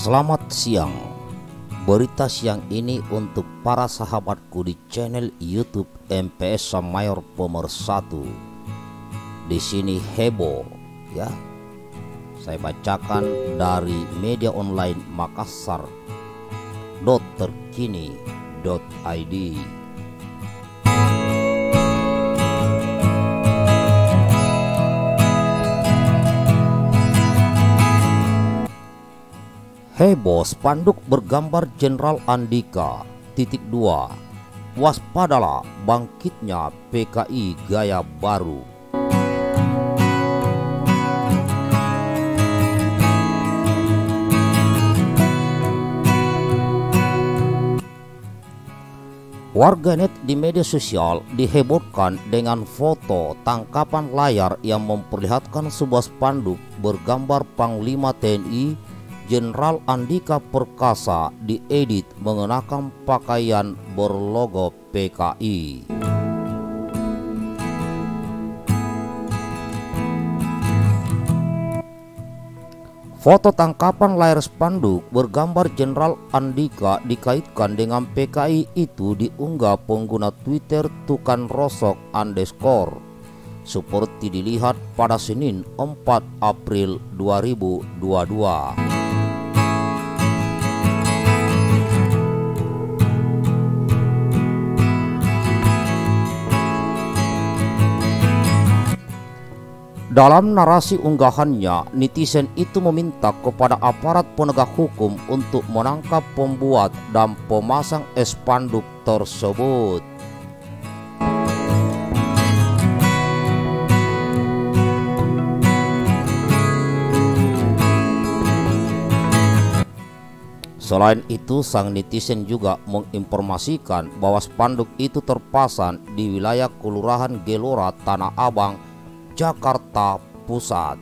Selamat siang. Berita siang ini untuk para sahabatku di channel YouTube MPS Samayor Pemersatu. Di sini heboh ya. Saya bacakan dari media online Makassar .terkini.id. Heboh spanduk bergambar Jenderal Andika. 2. Waspadalah bangkitnya PKI gaya baru. Warganet di media sosial dihebohkan dengan foto tangkapan layar yang memperlihatkan sebuah spanduk bergambar Panglima TNI Jenderal Andika Perkasa diedit mengenakan pakaian berlogo PKI. Foto tangkapan layar spanduk bergambar Jenderal Andika dikaitkan dengan PKI itu diunggah pengguna Twitter @tukanrosok_ seperti dilihat pada Senin 4 April 2022. Dalam narasi unggahannya, netizen itu meminta kepada aparat penegak hukum untuk menangkap pembuat dan pemasang spanduk tersebut. Selain itu, sang netizen juga menginformasikan bahwa spanduk itu terpasang di wilayah Kelurahan Gelora, Tanah Abang, Jakarta Pusat.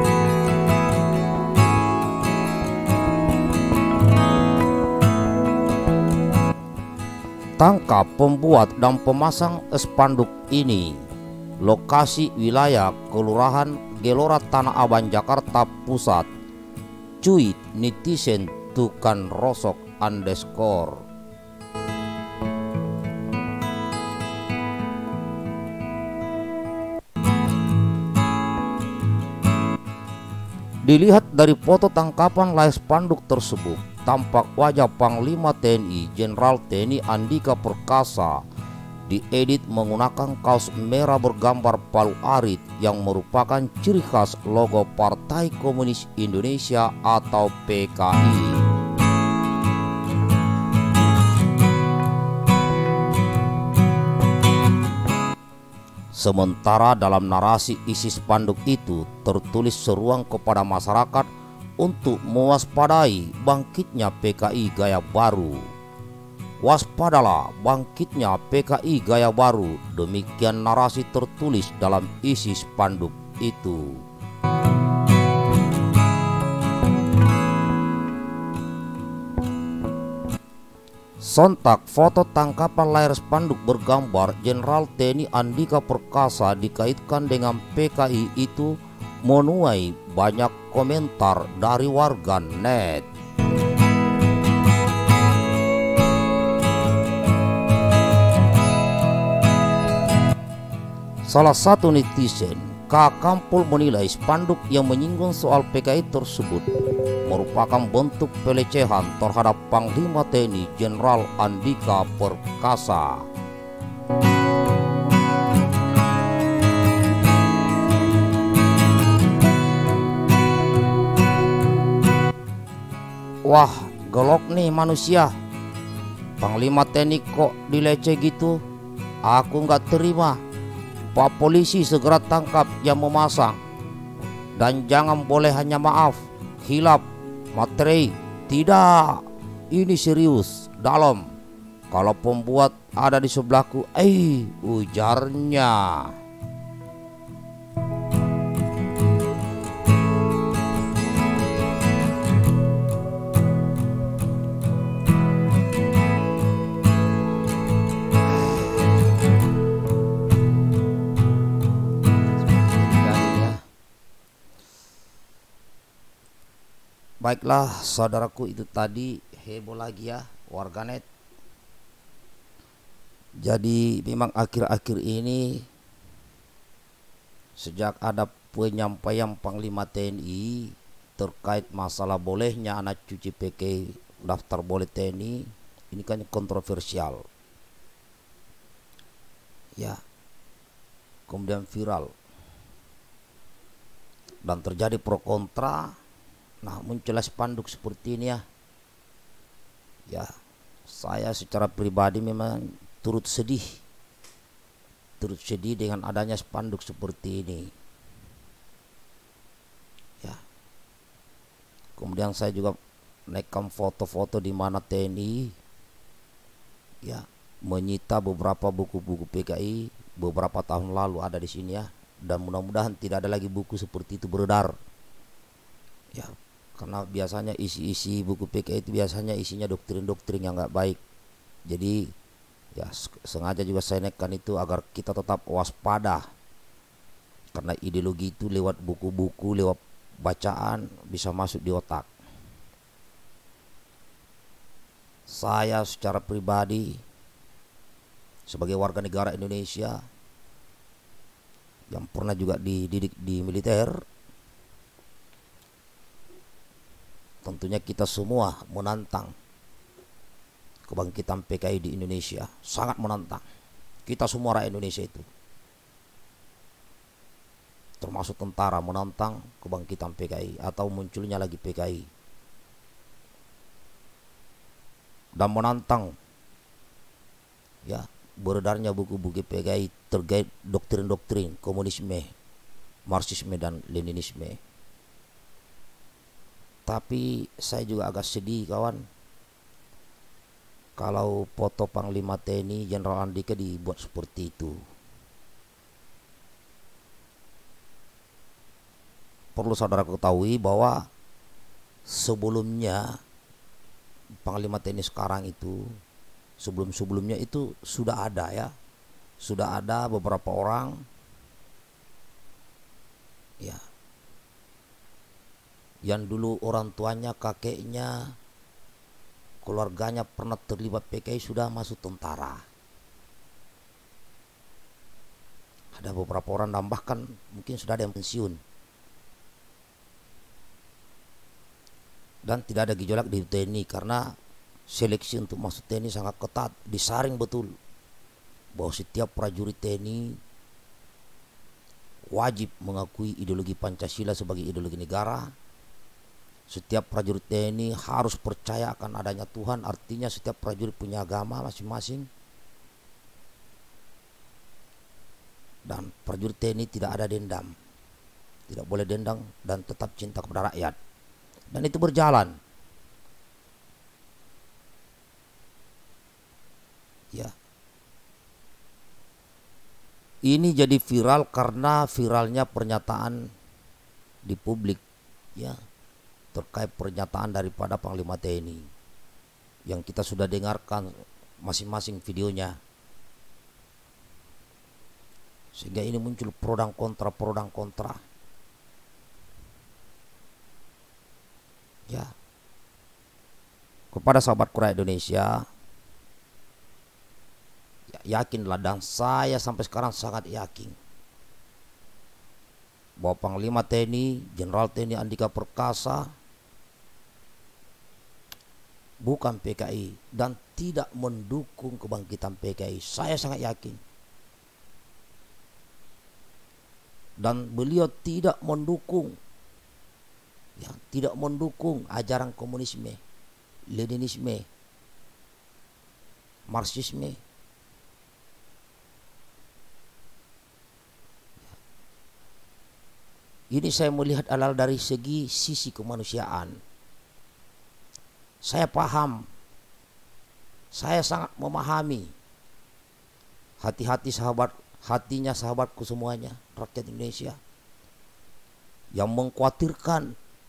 Tangkap pembuat dan pemasang spanduk ini. Lokasi wilayah Kelurahan Gelora, Tanah Abang, Jakarta Pusat. Cuit netizen @tukanrosok_. Dilihat dari foto tangkapan layar spanduk tersebut, tampak wajah Panglima TNI Jenderal TNI Andika Perkasa diedit menggunakan kaos merah bergambar palu arit yang merupakan ciri khas logo Partai Komunis Indonesia atau PKI. Sementara dalam narasi isi spanduk itu tertulis seruan kepada masyarakat untuk mewaspadai bangkitnya PKI gaya baru. Waspadalah bangkitnya PKI gaya baru, demikian narasi tertulis dalam isi spanduk itu. Sontak foto tangkapan layar spanduk bergambar Jenderal TNI Andika Perkasa dikaitkan dengan PKI itu menuai banyak komentar dari warga net. Salah satu netizen, Kak Kampul, menilai spanduk yang menyinggung soal PKI tersebut merupakan bentuk pelecehan terhadap Panglima TNI Jenderal Andika Perkasa. Wah, gelok nih manusia. Panglima TNI kok dileceh gitu? Aku nggak terima. Pak polisi segera tangkap yang memasang. Dan jangan boleh hanya maaf, hilap, materi. Tidak, ini serius, dalam. Kalau pembuat ada di sebelahku, ujarnya. Baiklah saudaraku, itu tadi heboh lagi ya warganet. Jadi memang akhir-akhir ini sejak ada penyampaian Panglima TNI terkait masalah bolehnya anak cuci PK daftar boleh TNI, ini kan kontroversial ya, kemudian viral dan terjadi pro kontra. Nah, muncullah spanduk seperti ini ya, saya secara pribadi memang turut sedih dengan adanya spanduk seperti ini ya. Kemudian saya juga naikkan foto-foto di mana TNI ya menyita beberapa buku-buku PKI beberapa tahun lalu ada di sini ya, dan mudah-mudahan tidak ada lagi buku seperti itu beredar ya, karena biasanya isi-isi buku PKI itu biasanya isinya doktrin-doktrin yang nggak baik. Jadi ya sengaja juga saya naikkan itu agar kita tetap waspada, karena ideologi itu lewat buku-buku, lewat bacaan bisa masuk di otak. Saya secara pribadi sebagai warga negara Indonesia yang pernah juga dididik di militer, tentunya kita semua menantang kebangkitan PKI di Indonesia, sangat menantang. Kita semua rakyat Indonesia itu, termasuk tentara, menantang kebangkitan PKI atau munculnya lagi PKI, dan menantang ya beredarnya buku-buku PKI terkait doktrin-doktrin komunisme, Marxisme dan Leninisme. Tapi saya juga agak sedih kawan, kalau foto Panglima TNI Jenderal Andika dibuat seperti itu. Perlu saudara ketahui bahwa sebelumnya Panglima TNI sekarang itu, sebelum-sebelumnya itu sudah ada ya, sudah ada beberapa orang ya yang dulu orang tuanya, kakeknya, keluarganya pernah terlibat PKI sudah masuk tentara. Ada beberapa orang, dan bahkan mungkin sudah ada yang pensiun. Dan tidak ada gejolak di TNI karena seleksi untuk masuk TNI sangat ketat, disaring betul bahwa setiap prajurit TNI wajib mengakui ideologi Pancasila sebagai ideologi negara. Setiap prajurit TNI harus percaya akan adanya Tuhan, artinya setiap prajurit punya agama masing-masing. Dan prajurit TNI tidak ada dendam, tidak boleh dendam, dan tetap cinta kepada rakyat. Dan itu berjalan ya. Ini jadi viral karena viralnya pernyataan di publik ya, terkait pernyataan daripada Panglima TNI yang kita sudah dengarkan masing-masing videonya, sehingga ini muncul pro dan kontra ya. Kepada sahabat rakyat Indonesia, yakinlah, dan saya sampai sekarang sangat yakin bahwa Panglima TNI Jenderal TNI Andika Perkasa bukan PKI dan tidak mendukung kebangkitan PKI. Saya sangat yakin. Dan beliau tidak mendukung ya, tidak mendukung ajaran komunisme, Leninisme, Marxisme. Ini saya melihat adalah dari sisi kemanusiaan. Saya paham, saya sangat memahami hatinya sahabatku semuanya, rakyat Indonesia yang mengkhawatirkan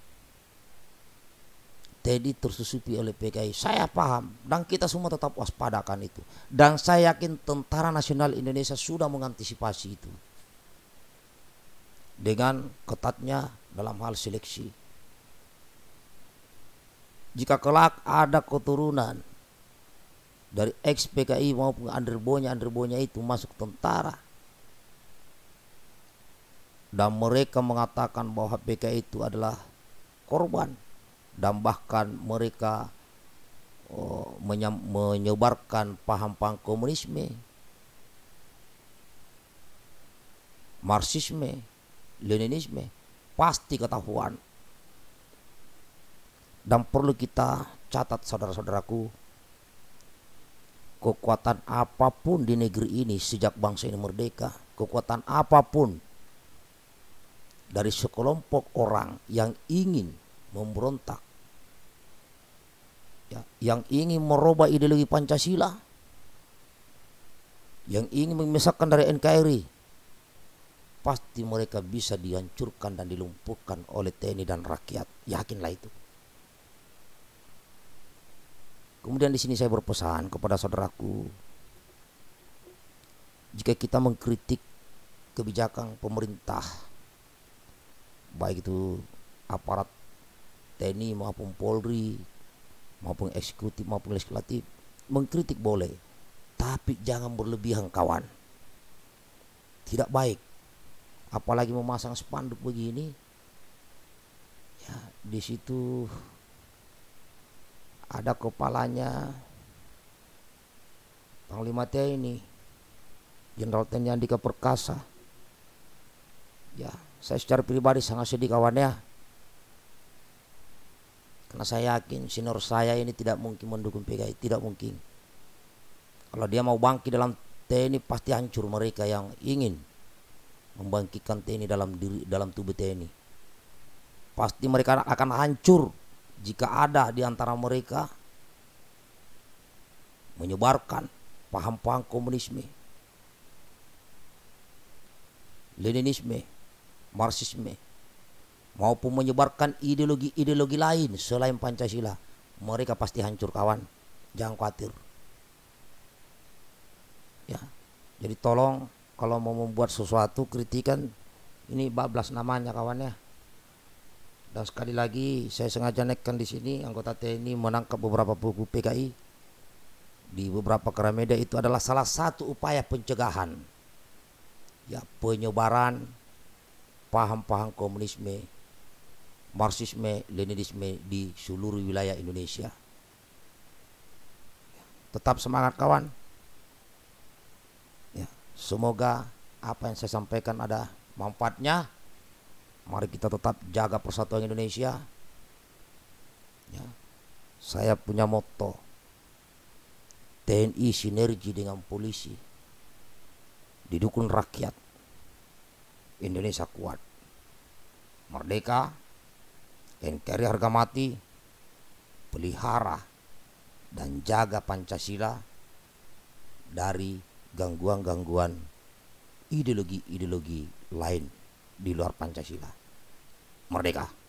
TNI tersusupi oleh PKI. Saya paham, dan kita semua tetap waspadakan itu. Dan saya yakin Tentara Nasional Indonesia sudah mengantisipasi itu dengan ketatnya dalam hal seleksi. jika kelak ada keturunan dari ex PKI maupun underbonya itu masuk tentara dan mereka mengatakan bahwa PKI itu adalah korban dan bahkan mereka menyebarkan paham-paham komunisme, Marxisme, Leninisme, pasti ketahuan. Dan perlu kita catat saudara-saudaraku, kekuatan apapun di negeri ini sejak bangsa ini merdeka, kekuatan apapun dari sekelompok orang yang ingin memberontak, ya, yang ingin merubah ideologi Pancasila, yang ingin memisahkan dari NKRI, pasti mereka bisa dihancurkan dan dilumpuhkan oleh TNI dan rakyat. Yakinlah itu. Kemudian di sini saya berpesan kepada saudaraku, jika kita mengkritik kebijakan pemerintah, baik itu aparat TNI maupun Polri, maupun eksekutif maupun legislatif, mengkritik boleh, tapi jangan berlebihan kawan. Tidak baik. Apalagi memasang spanduk begini, ya, di situ ada kepalanya Panglima TNI Jenderal TNI Andika Perkasa. Ya, saya secara pribadi sangat sedih kawan ya, karena saya yakin senior saya ini tidak mungkin mendukung PKI, tidak mungkin. Kalau dia mau bangkit dalam TNI pasti hancur mereka yang ingin membangkitkan TNI dalam tubuh TNI. Pasti mereka akan hancur jika ada di antara mereka menyebarkan paham-paham komunisme, Leninisme, Marxisme, maupun menyebarkan ideologi-ideologi lain selain Pancasila. Mereka pasti hancur kawan, jangan khawatir. Ya, jadi tolong kalau mau membuat sesuatu kritikan, ini bablas namanya kawan ya. Dan sekali lagi saya sengaja naikkan di sini anggota TNI menangkap beberapa buku PKI di beberapa Gramedia, itu adalah salah satu upaya pencegahan, ya, penyebaran paham-paham komunisme, Marxisme, Leninisme di seluruh wilayah Indonesia. Tetap semangat kawan. Ya, semoga apa yang saya sampaikan ada manfaatnya. Mari kita tetap jaga persatuan Indonesia. Ya, saya punya moto, TNI sinergi dengan polisi, didukung rakyat, Indonesia kuat, merdeka, NKRI harga mati, pelihara dan jaga Pancasila dari gangguan-gangguan ideologi-ideologi lain di luar Pancasila. Merdeka.